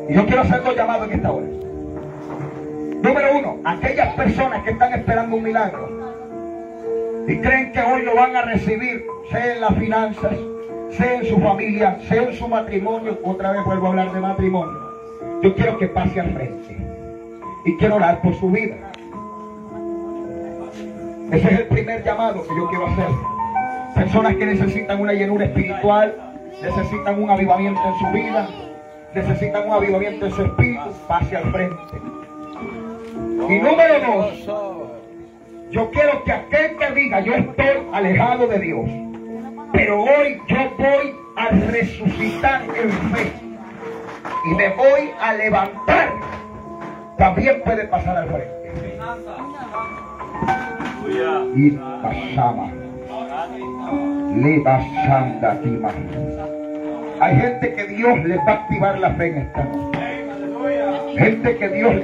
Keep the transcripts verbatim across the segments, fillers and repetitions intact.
Y yo quiero hacer dos llamados en esta hora. Número uno, aquellas personas que están esperando un milagro y creen que hoy lo van a recibir, sea en las finanzas, sea en su familia, sea en su matrimonio. Otra vez vuelvo a hablar de matrimonio. Yo quiero que pase al frente y quiero orar por su vida. Ese es el primer llamado que yo quiero hacer. Personas que necesitan una llenura espiritual, necesitan un avivamiento en su vida, necesitan un avivamiento en su espíritu, pase al frente. Y número dos, yo quiero que aquel que diga yo estoy alejado de Dios, pero hoy yo voy a resucitar en fe y me voy a levantar, también puede pasar al frente. Y pasaba. Hay gente que Dios les va a activar la fe en esta noche. Gente que Dios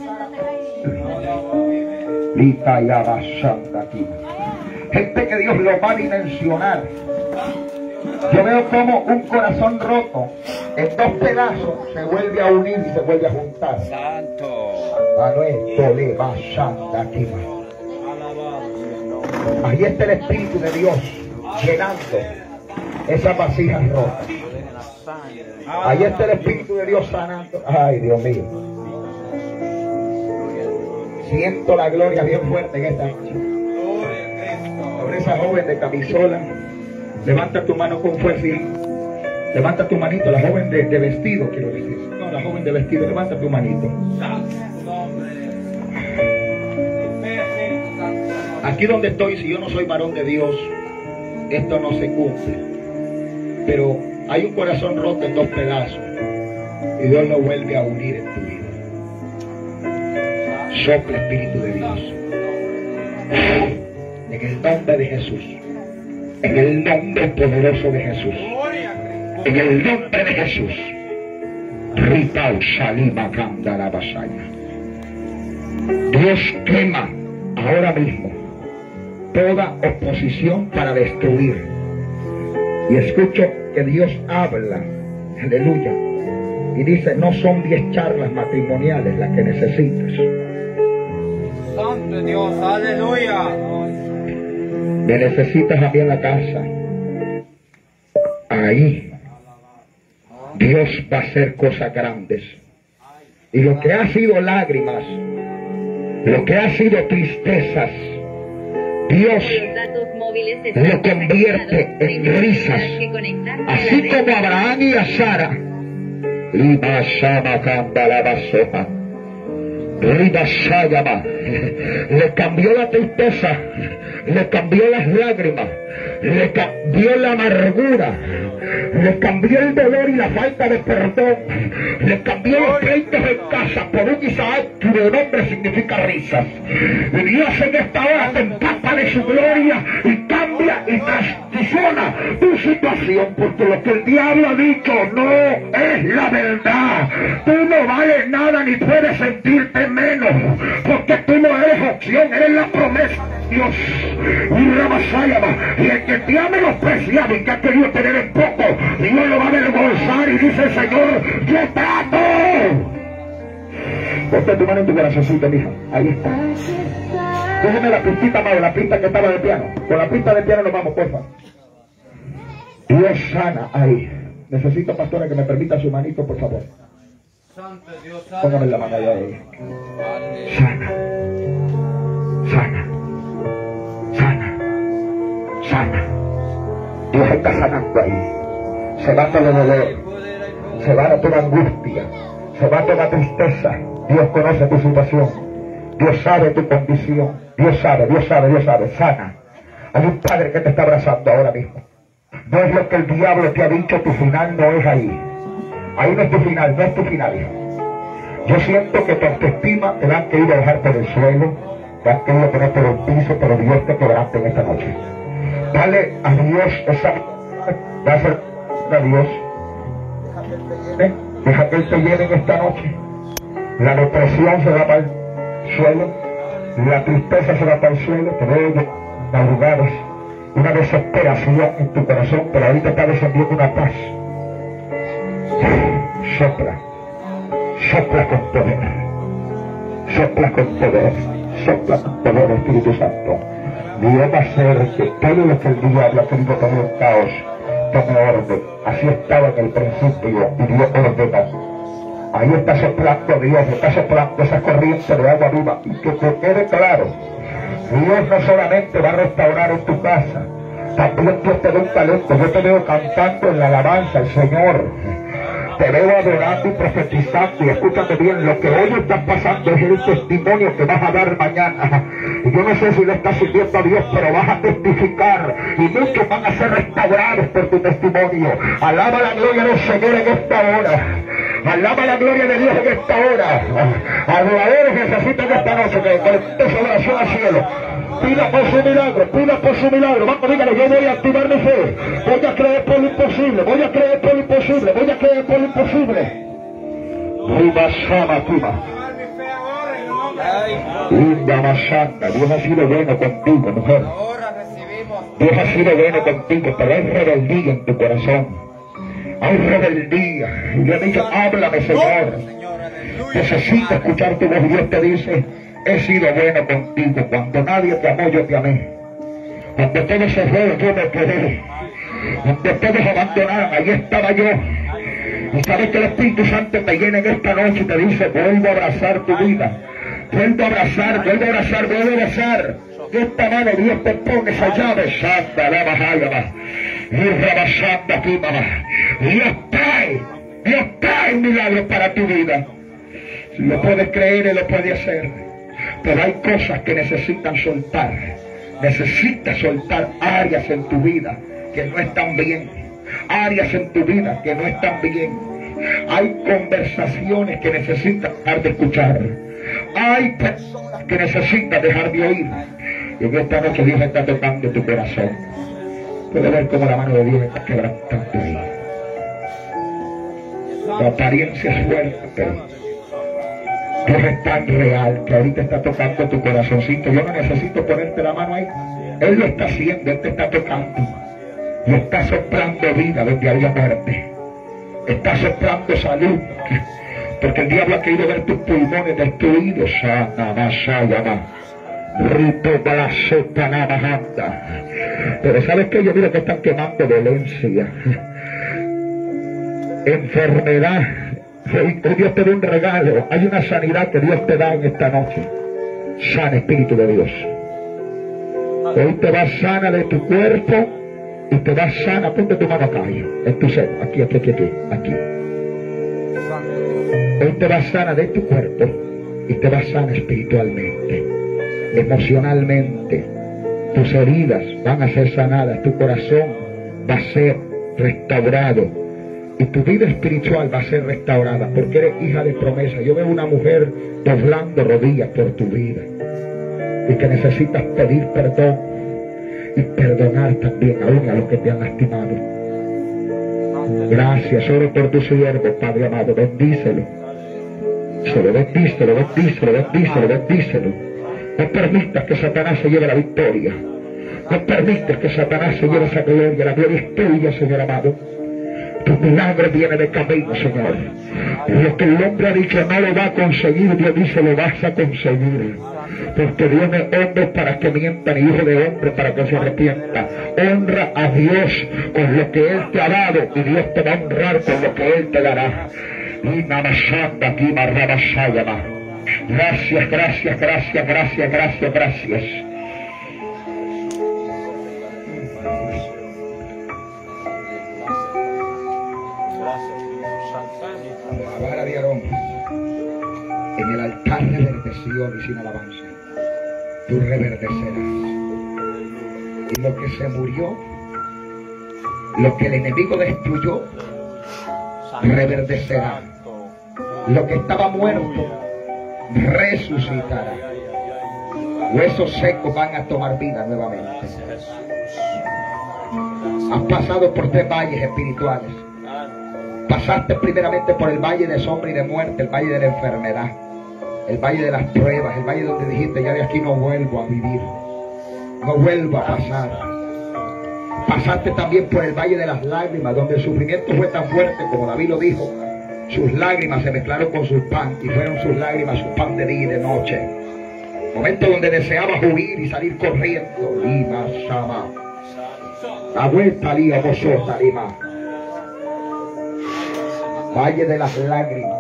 gente que Dios lo va a dimensionar. Yo veo como un corazón roto en dos pedazos se vuelve a unir y se vuelve a juntar. Santo. Ahí está el Espíritu de Dios llenando esas vasijas rotas. Ahí está el Espíritu de Dios sanando. Ay, Dios mío. Siento la gloria bien fuerte en esta noche. Sobre esa joven de camisola, levanta tu mano con fuerza. Levanta tu manito, la joven de, de vestido, quiero decir. No, la joven de vestido, levanta tu manito. Aquí donde estoy, si yo no soy varón de Dios, esto no se cumple. Pero hay un corazón roto en dos pedazos y Dios lo vuelve a unir en tu vida. Sopla, Espíritu de Dios. En el nombre de Jesús. En el nombre poderoso de Jesús. En el nombre de Jesús. Ripau Salima Kandara Basaya. Dios quema ahora mismo toda oposición para destruir. Y escucho que Dios habla, aleluya, y dice, no son diez charlas matrimoniales las que necesitas. Santo Dios, aleluya. Me necesitas a mí en la casa. Ahí Dios va a hacer cosas grandes. Y lo que ha sido lágrimas, lo que ha sido tristezas, Dios lo convierte en risas, así como a Abraham y a Sara. Le cambió la tristeza, le cambió las lágrimas, le cambió la amargura, le cambió el dolor y la falta de perdón, le cambió los pleitos en casa por un Isaac cuyo nombre significa risas. Y Dios en esta hora te empapa de su gloria y cambia y transiciona tu situación, porque lo que el diablo ha dicho no es la verdad. Tú no vales nada ni puedes sentirte menos, porque tú no eres opción, eres la promesa de Dios. Y el que te ha menospreciado y que ha querido tener en poco, Dios lo va a avergonzar y dice el Señor, yo trato. Ponte tu mano en tu corazoncito, mija. Ahí está. Déjame la pistita más, la pista que estaba de piano. Con la pista de piano nos vamos, porfa. Dios sana ahí. Necesito, pastora, que me permita su manito, por favor. Póngame la mano allá ahí. Sana. Sana. Sana. Sana. Dios está sanando ahí. Se va todo dolor. Se va toda angustia. Se va toda tristeza. Dios conoce tu situación. Dios sabe tu condición. Dios sabe, Dios sabe, Dios sabe. Sana. Hay un padre que te está abrazando ahora mismo. No es lo que el diablo te ha dicho, tu final no es ahí. Ahí no es tu final, no es tu final, hija. Yo siento que tu autoestima te la han querido dejar por el suelo, te han querido poner por el piso, pero Dios te quebrante en esta noche. Dale a Dios esa... Dásela a Dios. ¿Eh? Deja que Él te lleve en esta noche. La depresión se va para el suelo, la tristeza se va para el suelo, te veo madrugadas, una desesperación en tu corazón, pero ahorita está descendiendo una paz. Sopla. Sopla con poder. Sopla con poder. Sopla con poder, Espíritu Santo. Dios va a hacer que todo lo que el diablo ha querido poner en caos tome orden. Así estaba en el principio y Dios ordenó. Ahí está soplando Dios, está soplando esa corriente de agua viva. Y que te quede claro, Dios no solamente va a restaurar en tu casa, también Dios te da un talento. Yo te veo cantando en la alabanza al Señor. Te veo adorando y profetizando, y escúchate bien, lo que hoy estás pasando es el testimonio que vas a dar mañana. Y yo no sé si le estás sirviendo a Dios, pero vas a testificar, y muchos van a ser restaurados por tu testimonio. Alaba la gloria del Señor en esta hora. Alaba la gloria de Dios en esta hora. Adoradores necesitan esta noche que conectes su oración al cielo. Pida por su milagro, pida por su milagro. Vamos, dígale, yo voy a activar mi fe. Voy a creer por lo imposible, voy a creer por lo imposible, voy a creer por lo imposible. Riba Shama Tima. Linda Mashanda, Dios ha sido bueno contigo, mujer. Dios ha sido bueno contigo, pero hay rebeldía en tu corazón. Hay rebeldía. Y le he dicho, háblame, Señor. Necesito escuchar tu voz. Dios te dice, he sido bueno contigo. Cuando nadie te amó, yo te amé. Cuando todos se fueron, yo me quedé. Cuando todos abandonaron, ahí estaba yo. Y sabes que el Espíritu Santo te llena en esta noche y te dice, vuelvo a abrazar tu vida. Vuelvo a abrazar, vuelvo a abrazar, vuelvo a abrazar. Y esta mano Dios te pone esa llave. Santa, la bajada. Y rebasando aquí, mamá. Dios trae, Dios trae un milagro para tu vida. Si lo puedes creer, Él lo puede hacer. Pero hay cosas que necesitan soltar. Necesitas soltar áreas en tu vida que no están bien. Áreas en tu vida que no están bien. Hay conversaciones que necesitas dejar de escuchar. Hay personas que necesitas dejar de oír. Y en esta noche Dios está tocando tu corazón. Puede ver cómo la mano de Dios está quebrantando ahí. La apariencia es fuerte, pero Dios es tan real que ahorita está tocando tu corazoncito. Yo no necesito ponerte la mano ahí. Él lo está haciendo, Él te está tocando. Y está soplando vida donde había muerte. Está soplando salud. Porque el diablo ha querido ver tus pulmones destruidos. Pero ¿sabes qué? Yo miro que están quemando dolencia, enfermedad. Hoy Dios te da un regalo. Hay una sanidad que Dios te da en esta noche. Sana, Espíritu de Dios. Hoy te vas sana de tu cuerpo y te vas sana. Ponte tu mano acá, en tu seno. Aquí, aquí, aquí, aquí, aquí. Hoy te vas sana de tu cuerpo y te vas sana espiritualmente, emocionalmente. Tus heridas van a ser sanadas, tu corazón va a ser restaurado y tu vida espiritual va a ser restaurada porque eres hija de promesa. Yo veo una mujer doblando rodillas por tu vida y que necesitas pedir perdón y perdonar también aún a los que te han lastimado. Gracias, oro por tu siervo, Padre amado, bendícelo. Se lo bendícelo, bendícelo, bendícelo, bendícelo. No permitas que Satanás se lleve la victoria. No permitas que Satanás se lleve esa gloria. La gloria es tuya, Señor amado. Tu milagro viene de camino, Señor. Lo que el hombre ha dicho no lo va a conseguir, Dios dice lo vas a conseguir. Porque Dios no es hombre para que mienta, ni hijo de hombre para que se arrepienta. Honra a Dios con lo que Él te ha dado y Dios te va a honrar con lo que Él te dará. Y namasanda aquí, marrabasayama. Gracias, gracias, gracias, gracias, gracias, gracias. La vara de Aarón en el altar reverdeció y sin alabanza. Tú reverdecerás. Y lo que se murió, lo que el enemigo destruyó, reverdecerá. Lo que estaba muerto resucitará. Huesos secos van a tomar vida nuevamente. Has pasado por tres valles espirituales. Pasaste primeramente por el valle de sombra y de muerte, el valle de la enfermedad, el valle de las pruebas, el valle donde dijiste ya de aquí no vuelvo a vivir, no vuelvo a pasar. Pasaste también por el valle de las lágrimas, donde el sufrimiento fue tan fuerte como David lo dijo, Sus lágrimas se mezclaron con su pan y fueron sus lágrimas su pan de día y de noche. Momento donde deseaba huir y salir corriendo. Lima, Sama. La vuelta, Lía, vosotros, Lima. Valle de las lágrimas.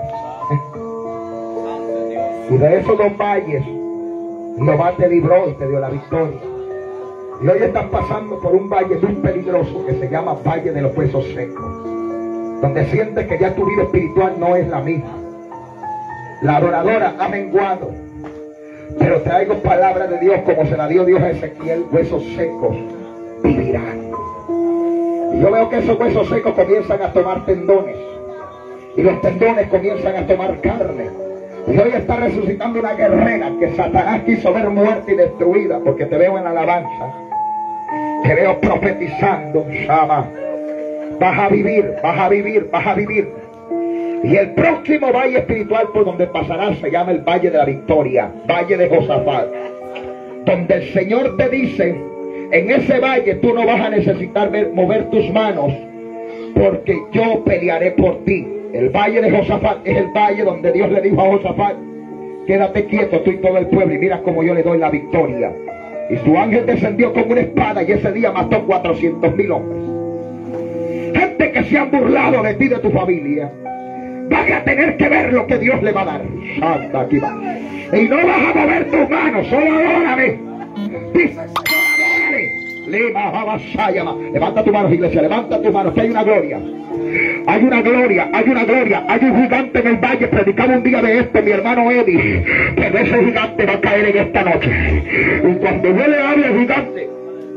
Y de esos dos valles, Jehová te libró y te dio la victoria. Y hoy estás pasando por un valle muy peligroso que se llama Valle de los Huesos Secos, donde sientes que ya tu vida espiritual no es la misma. La adoradora ha menguado, pero traigo palabra de Dios como se la dio Dios a Ezequiel: huesos secos vivirán. Y yo veo que esos huesos secos comienzan a tomar tendones, y los tendones comienzan a tomar carne. Y hoy está resucitando una guerrera que Satanás quiso ver muerta y destruida, porque te veo en la alabanza, te veo profetizando, Shama. Vas a vivir, vas a vivir, vas a vivir. Y el próximo valle espiritual por donde pasarás se llama el Valle de la Victoria, Valle de Josafat, donde el Señor te dice: en ese valle tú no vas a necesitar ver, mover tus manos, porque yo pelearé por ti. El Valle de Josafat es el valle donde Dios le dijo a Josafat: quédate quieto tú y todo el pueblo y mira cómo yo le doy la victoria. Y su ángel descendió con una espada y ese día mató cuatrocientos mil hombres. Gente que se han burlado de ti y de tu familia van a tener que ver lo que Dios le va a dar. Anda, aquí va. Y no vas a mover tus manos, solo adórame. Dice, solo adórame. Lima, Babasayama. Levanta tus manos, iglesia, levanta tus manos, que hay una gloria. Hay una gloria, hay una gloria, hay un gigante en el valle. Predicaba un día de esto mi hermano Eddie, pero ese gigante va a caer en esta noche. Y cuando yo le hable al gigante,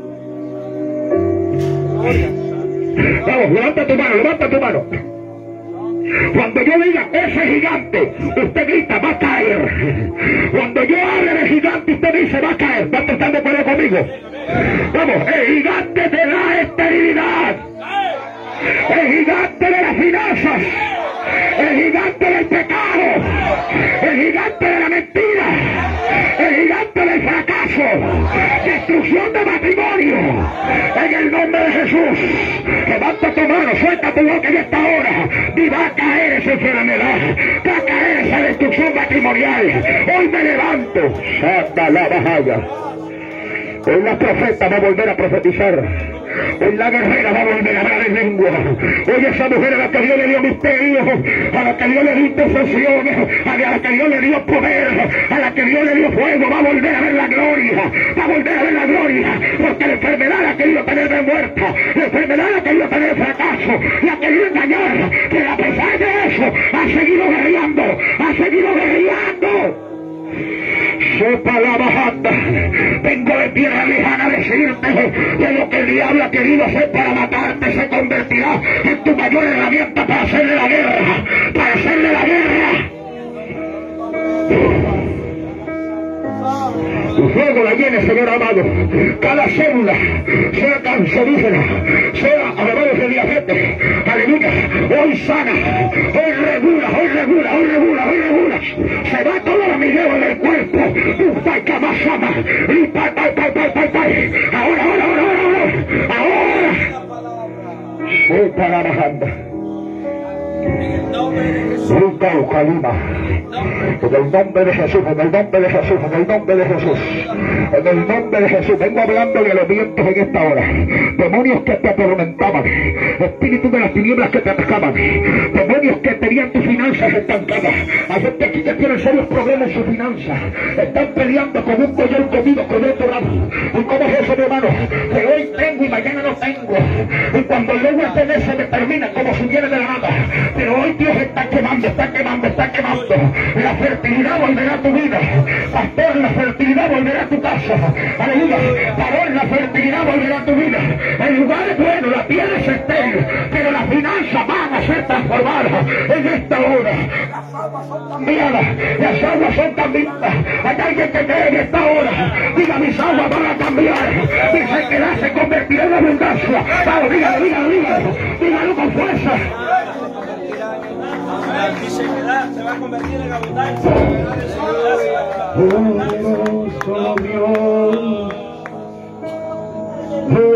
vamos, levanta tu mano, levanta tu mano. Cuando yo diga ese gigante, usted grita, va a caer. Cuando yo hable de gigante, usted dice, va a caer. ¿Va a estar de acuerdo conmigo? Vamos, el gigante de la esterilidad, el gigante de las finanzas, el gigante del pecado, el gigante de la mentira, el gigante del fracaso, destrucción de matrimonio, en el nombre de Jesús. Levanta tu mano, suelta tu boca en esta hora y va a caer esa enfermedad, va a caer esa destrucción matrimonial. Hoy me levanto, saca la bajaya. Hoy la profeta va a volver a profetizar. Hoy la guerrera va a volver a hablar en lengua. Hoy esa mujer a la que Dios le dio misterio, a la que Dios le dio intercesión, a la que Dios le dio poder, a la que Dios le dio fuego, va a volver a ver la gloria, va a volver a ver la gloria, porque la enfermedad la ha querido tener de muerta, la enfermedad la ha querido tener de fracaso, la ha querido engañar, pero a pesar de eso ha seguido guerreando, ha seguido guerreando. Sopa la bajanda, vengo de tierra lejana a decirte que lo que el diablo ha querido hacer para matarte se convertirá en tu mayor herramienta para hacerle la guerra, para hacerle la guerra. Tu fuego la llene, Señor amado. Cada célula, sea cancerígena, sea además de diabetes, aleluya, hoy sana, hoy regula, hoy regula, hoy regula, hoy regula. Se va todo el amigueo del cuerpo. Pai, camasama, y pai, pai, pai, pai, pai, pai. Ahora, ahora, ahora, ahora, ahora. Soy para bajando. Ruta Ucalima. En el nombre de Jesús, en el nombre de Jesús, en el nombre de Jesús, en el nombre de Jesús. Vengo hablando de los vientos en esta hora. Demonios que te atormentaban, espíritus de las tinieblas que te atacaban, demonios que tenían tus finanzas estancadas. Hay gente aquí que tiene serios problemas en sus finanzas. Están peleando con un pollo comido con otro lado. ¿Y cómo es eso, mi hermano? Que hoy tengo y mañana no tengo. Y cuando luego el tener se me termina como si viene de la nada. Pero hoy Dios está quemando, está quemando, está quemando. La fertilidad volverá a tu vida. Pastor, la fertilidad volverá a tu casa. Aleluya. Varón, la fertilidad volverá a tu vida. El lugar es bueno, la tierra es estéril, pero las finanzas van a ser transformadas en esta hora. Las aguas son cambiadas, las aguas son cambiadas. Hay alguien que cree en esta hora. Diga, mis aguas van a cambiar. Mi sequedad se convertirá en abundancia. Vamos, dígalo, dígalo, dígalo. Dígalo con fuerza. Mi sequedad se va a convertir en abundancia. Poderoso Dios,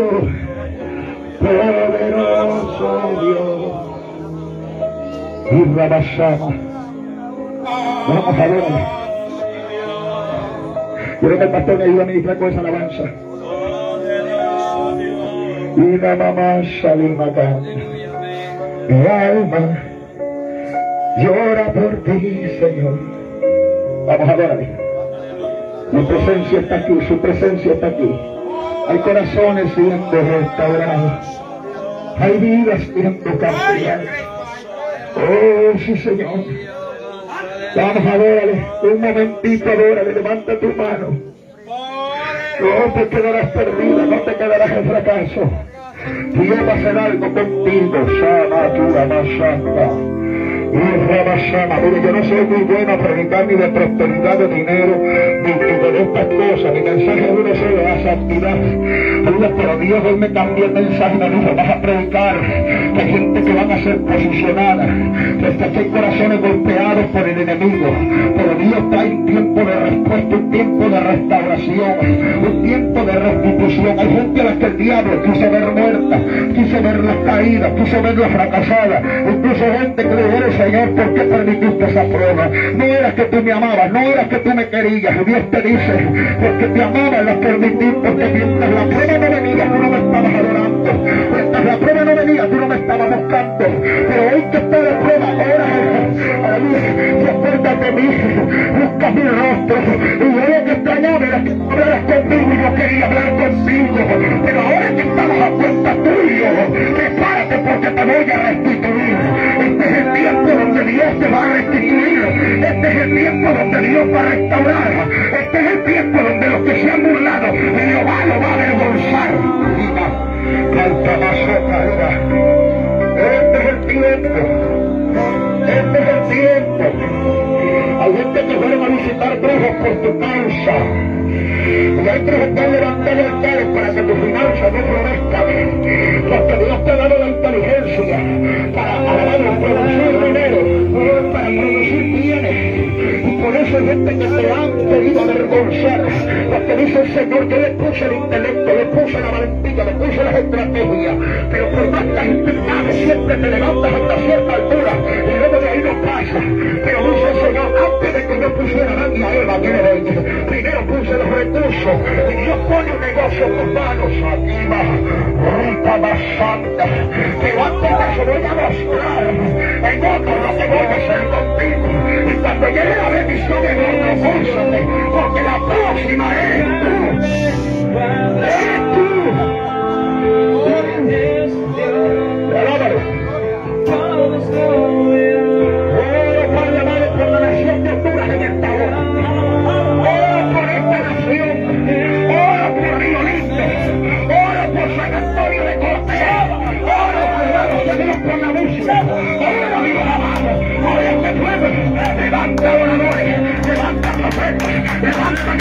poderoso Dios, y Rabashama. Vamos a ver. Quiero que el pastor me ayude a ministrar con esa alabanza. Y la mamá salió acá. Mi alma llora por ti, Señor. Vamos a adorarle. Mi presencia está aquí, su presencia está aquí. Hay corazones siendo restaurados. Hay vidas siendo cambiadas. Oh, sí, Señor. Vamos a adorarle. Un momentito, adórale. Levanta tu mano. No te quedarás perdida, no te quedarás en fracaso. Dios va a hacer algo contigo. Sama, tu Santa. Y Rabashama, mire, yo no soy muy bueno a predicar ni de prosperidad de dinero, ni, ni de estas cosas. Mi mensaje es uno solo, la santidad. Oiga, pero Dios hoy me cambió el mensaje, me dijo, vas a predicar que hay gente que van a ser posicionada, que hay corazones golpeados por el enemigo, pero Dios trae un tiempo de respuesta, un tiempo de restauración, un tiempo de restitución. Hay gente a la que el diablo quiso ver muerta, quiso verlas caídas, quiso verlas fracasadas, incluso gente que le dijeron, Señor, ¿por qué permitiste esa prueba? No era que tú me amabas, no era que tú me querías. Dios te dice, porque te amaba, la permití, porque mientras la prueba no venía, tú no me estabas adorando. Mientras la prueba no venía, tú no me estabas buscando. Pero hoy que está la prueba, ahora, y acuérdate de mí, busca mi rostro. Y yo lo que extrañaba era que tú hablaras conmigo y yo quería hablar contigo. Pero ahora que estamos a cuenta tuyo, prepárate porque te voy a restituir. Este es el tiempo donde Dios te va a restituir. Este es el tiempo donde Dios va a restaurar. Este es el tiempo donde los que se han burlado, Jehová lo va a avergonzar. Canta más otra. Este es el tiempo. Este es el tiempo. Hay gente que fueron a visitar brujos por tu causa. Y hay brujos que han levantado altares para que tu finanza no florezcan. Porque Dios te ha dado la inteligencia para alabar, para producir dinero, para producir bienes. Y por eso hay gente que te han querido avergonzar. Porque dice el Señor que le puse el intelecto, le puse la valentía, le puse las estrategias. Pero por más que has intentado, siempre te levantas hasta cierta altura y luego de ahí no pasa. Pero dice el Señor, antes de que yo pusiera a Adán y a Eva, primero puse los recursos y Dios pone un negocio en tus manos. Aquí va, rica más santa. Pero antes de eso voy a mostrar en otro lo que voy a hacer contigo. Y cuando llegue la bendición en otro, gózate, porque la próxima eres tú. Eres tú. Alábalo. Oro por la madre, por la nación de Honduras en esta hora. Oro por esta nación. Oro por Río Lindo. Oro por San Antonio de Cortés. Oro por la Dios por la música. Oro Dios amado. Oro este pueblo. Levanta oradores. Levanta profetas. Levanta